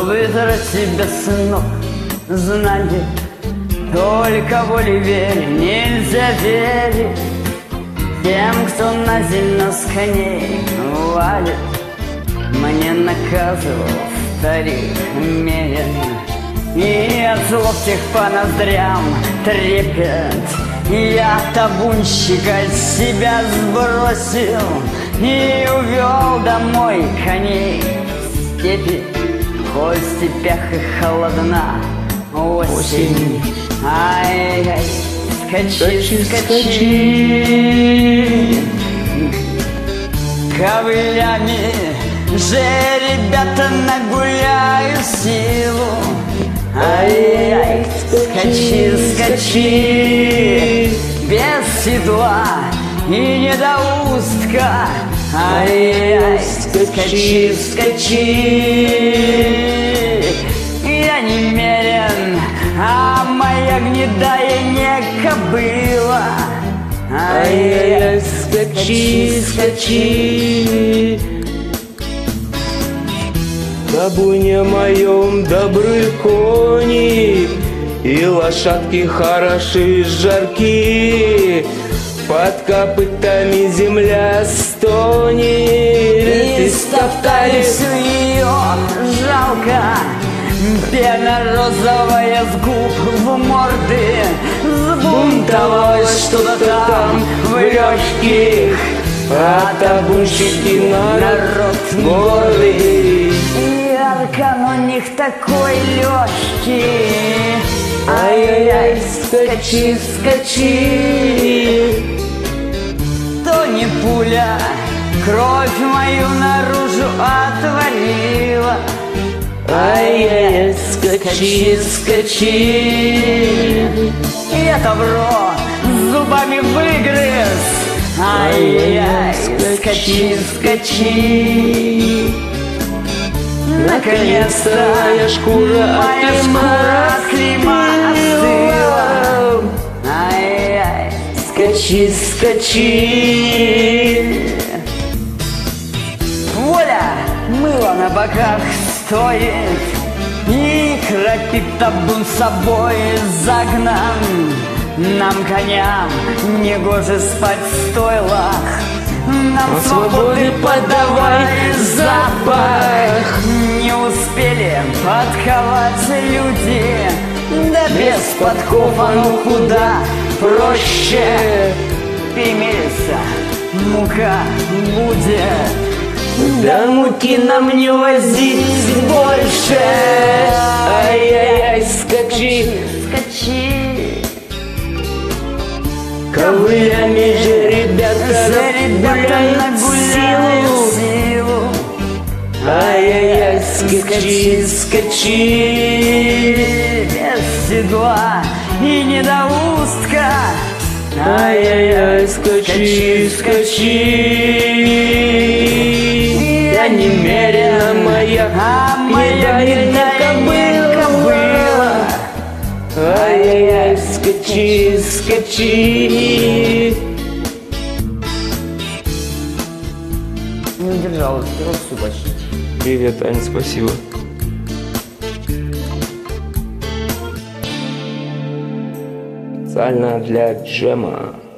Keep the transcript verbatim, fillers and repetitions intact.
вытрати без сынок знания, только воле вере нельзя верить тем, кто на зельно с коней валит. Мне наказывал старик мерен, и от слов тех по ноздрям трепет. Я табунщика с себя сбросил и увел домой коней в степи. Хоть в степях и холодна осень, ай-яй, скачи, скачи, ковылями же, ребята, нагуляю силу. Ай-яй, скачи, скачи, без седла и недоустка. Ай-яй, скачи, скачи, я немерен, а моя гнедая не кобыла. Ай-яй, скачи, скачи, в табуне моем добры кони, и лошадки хороши, жарки. Под копытами земля стонет, и стоптали всю ее жалко. Пена розовая с губ в морды, сбунтовалось что-то там в легких, а табунщики народ гордый. Ярко, но них такой легкий. Ай-яй-яй, скачи, скачи, то не пуля кровь мою наружу отвалила. Ай-яй-яй, скачи, скачи, я тавро зубами выгрыз. Ай-яй-яй, скачи, скачи, наконец-то моя шкура моя шкура от клейма остыла. Ай-яй, скачи, скачи, воля мыло на боках стоит, и храпит табун собой загнан. Нам, коням, не гоже спать в стойлах, нам свободы подавай запах. Не успели подковать люди, да без подков оно куда проще. Перемириться мука будет, да муки нам не возить больше. Ай-яй-яй, скачи, скачи, ковылями же, ребята, за ребята нагуляют силу. Ай-яй-яй, скачи, скачи, без седла и недоустка. ай-яй-яй, скачи, скачи, я немерена моя, а моя гнедая кобыла. Ай-яй-яй, скачи, скачи. Не удержалась, успела всю почти. Привет, Ань, спасибо. Специально для Джема.